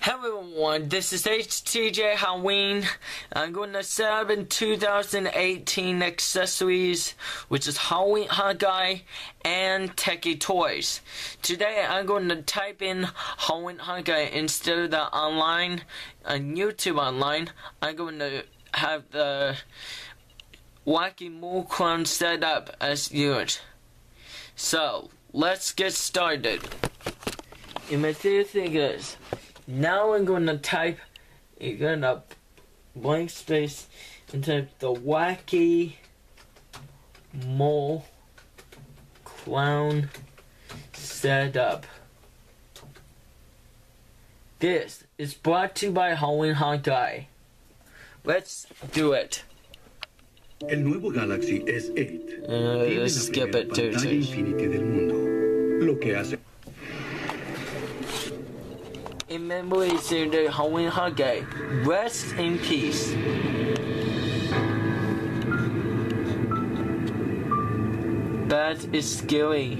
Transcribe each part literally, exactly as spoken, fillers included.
Hello everyone, this is H T J Halloween. I'm going to set up in two thousand eighteen accessories, which is Halloween Hawkeye and Techie Toys. Today I'm going to type in Halloween Hawkeye instead of the online, on YouTube online. I'm going to have the Wacky Mole clone set up as yours. So, let's get started. And my first thing is, now I'm going to type, you're going to blank space and type the Wacky Mole Clown Setup. This is brought to you by Halloween Hawkeye. Let's do it. El nuevo Galaxy S eight Uh, tiene let's la skip primera it to pantalla two. Infinity del mundo, lo que hace In memory to the Halloween Hawkeye. Rest in peace. That is scary.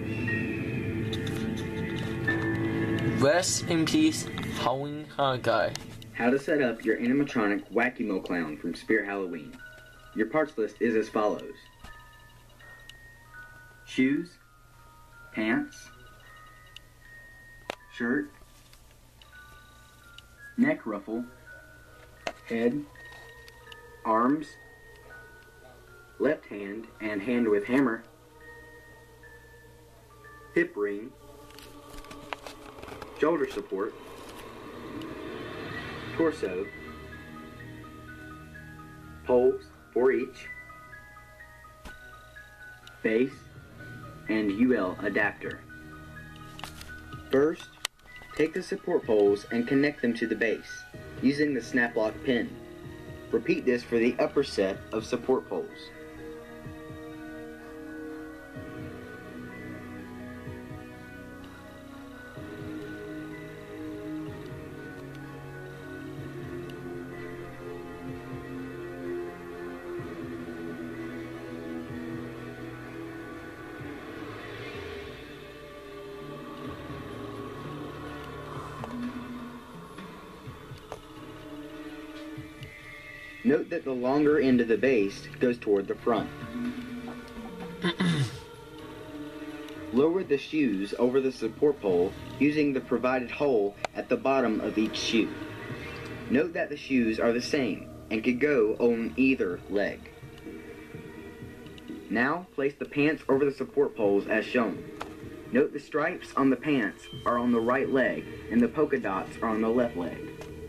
Rest in peace, Halloween Hawkeye. How to set up your animatronic Wacky Mo Clown from Spirit Halloween. Your parts list is as follows: shoes, pants, shirt, neck ruffle, head, arms, left hand and hand with hammer, hip ring, shoulder support, torso, poles for each, base, and U L adapter. First, take the support poles and connect them to the base using the snap lock pin. Repeat this for the upper set of support poles. Note that the longer end of the base goes toward the front. Lower the shoes over the support pole using the provided hole at the bottom of each shoe. Note that the shoes are the same and could go on either leg. Now place the pants over the support poles as shown. Note the stripes on the pants are on the right leg and the polka dots are on the left leg.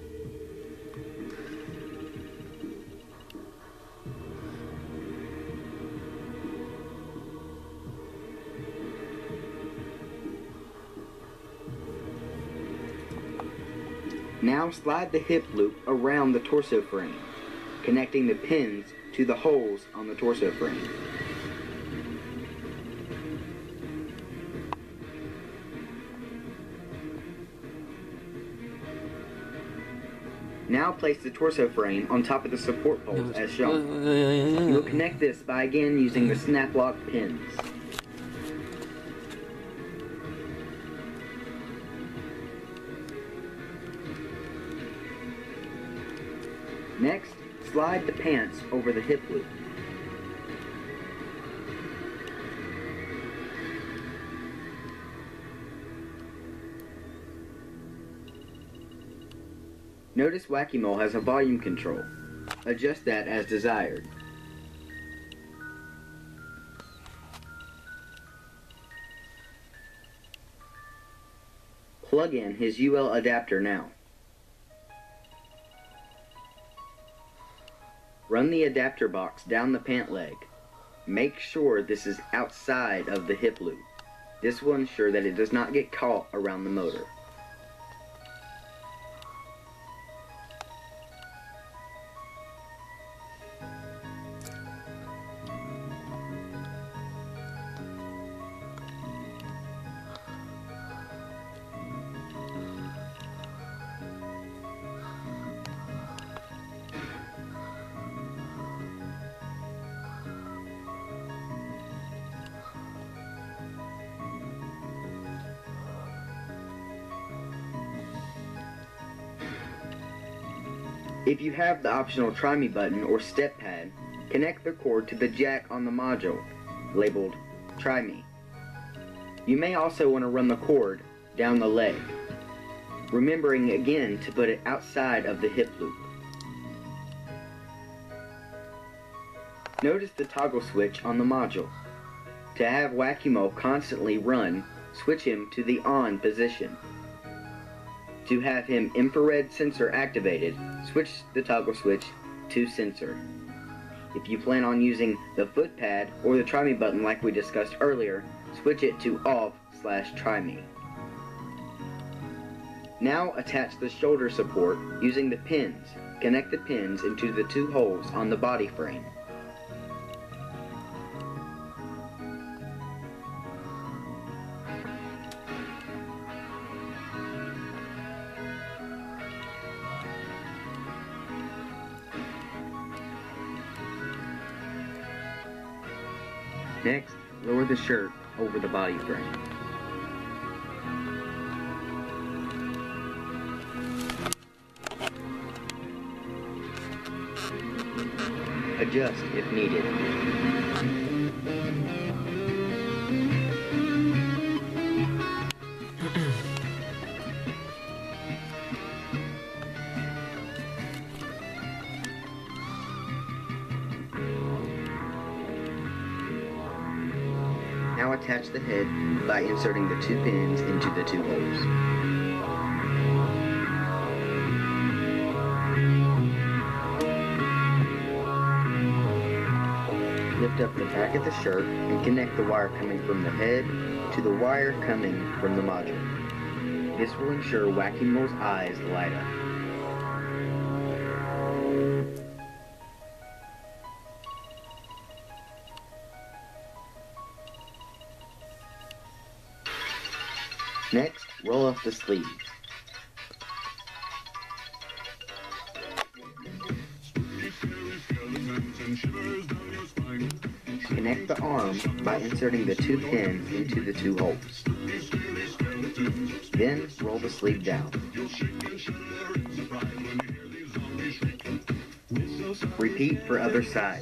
Now slide the hip loop around the torso frame, connecting the pins to the holes on the torso frame. Now place the torso frame on top of the support poles as shown. You will connect this by again using the snap lock pins. Next, slide the pants over the hip loop. Notice Wacky Mole has a volume control. Adjust that as desired. Plug in his U L adapter now. Run the adapter box down the pant leg. Make sure this is outside of the hip loop. This will ensure that it does not get caught around the motor. If you have the optional Try Me button or step pad, connect the cord to the jack on the module, labeled Try Me. You may also want to run the cord down the leg, remembering again to put it outside of the hip loop. Notice the toggle switch on the module. To have Whac-A-Mole constantly run, switch him to the on position. To have him infrared sensor activated, switch the toggle switch to sensor. If you plan on using the foot pad or the Try Me button like we discussed earlier, switch it to off slash try me. Now attach the shoulder support using the pins. Connect the pins into the two holes on the body frame. Next, lower the shirt over the body frame. Adjust if needed. Now attach the head by inserting the two pins into the two holes. Lift up the back of the shirt and connect the wire coming from the head to the wire coming from the module. This will ensure Whac-A-Mole's eyes light up. Next, roll off the sleeve. Connect the arm by inserting the two pins into the two holes. Then roll the sleeve down. Repeat for other side.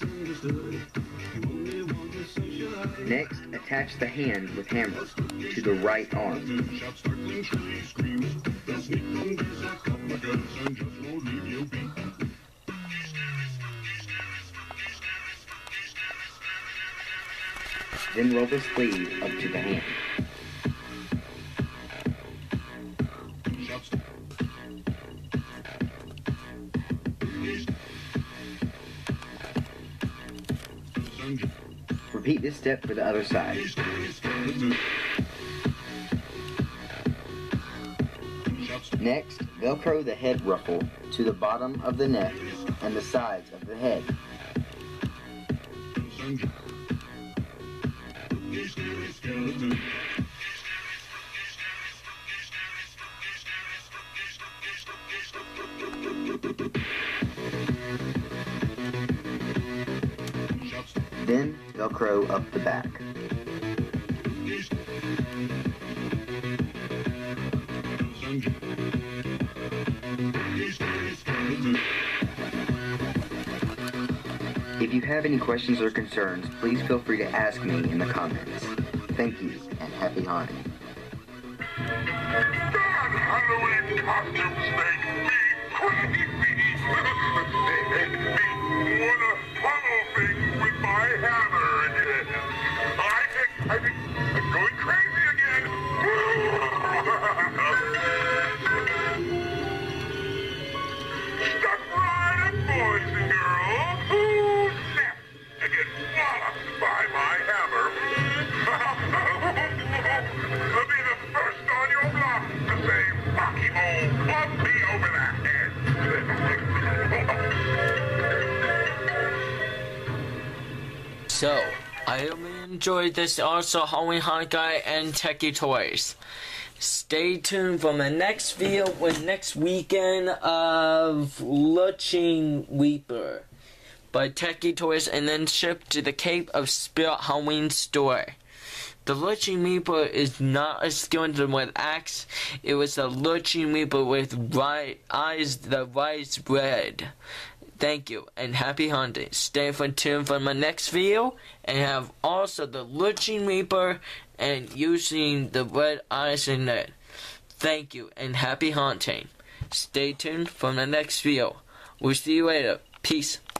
Next, attach the hand with hammer to the right arm. Then roll the sleeve up to the hand. Repeat this step for the other side. Next, Velcro the head ruffle to the bottom of the neck and the sides of the head. Then Velcro up the back. If you have any questions or concerns, please feel free to ask me in the comments. Thank you, and happy haunting. Bad Halloween costumes make me crazy. They make me wanna pummel things with my hammer again. I think, I think I'm going crazy again. Step right up, boys and girls. Ooh, snap. And get walloped by my hammer. I'll be the first on your block to say, Whac-A-Mole, club me over the head. So, I really enjoyed this also Halloween Hawkeye and Techie Toys. Stay tuned for my next video with next weekend of Lurching Weeper by Techie Toys and then shipped to the Cape of Spirit Halloween store. The Lurching Reaper is not a skeleton with axe. It was a Lurching Reaper with right eyes that rise red. Thank you, and happy hunting. Stay for tuned for my next video, and have also the Lurching Reaper and using the red eyes in it. Thank you, and happy hunting. Stay tuned for the next video. We'll see you later. Peace.